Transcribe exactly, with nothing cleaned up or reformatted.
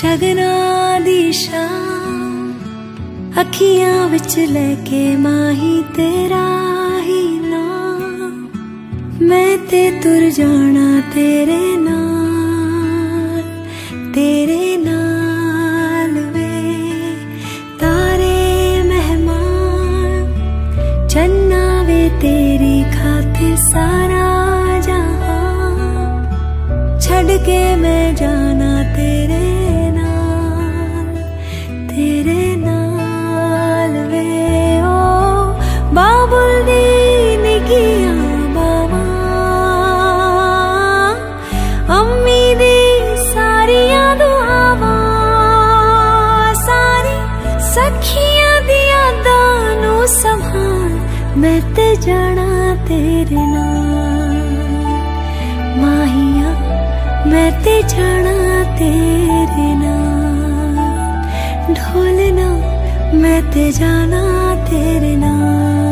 शगना दी शाम अखियां विच लेके माही तेरा ही नाम, मैं ते तुर जाना तेरे नाल, तेरे नाल वे तारे मेहमान, चन्ना वे तेरी खातिर सारा जहां, छड़ के मैं जाना तेरे नाल, तेरे नाल वे ओ बाबुल दी निगियां बावां, अम्मी दी सारियां दुआवां, सारी सखियां दी यादां नू संभाल, मैं ते जाना तेरे नाल, माहिया मैं ते जाना तेरे नाल, ढोलना मैं ते जाना तेरे नाल।